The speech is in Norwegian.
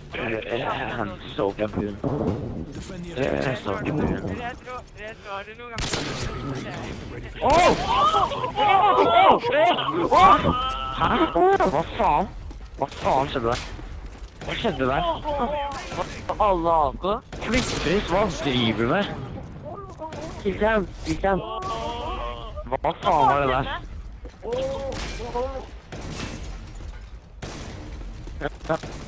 Han såg jag byn. Jag såg jag byn. Vad fan? Vad fan skjedde der? Hva skjedde der? Alle AK? Klippris, hva driver du med? Kristian. Hva faen var det der?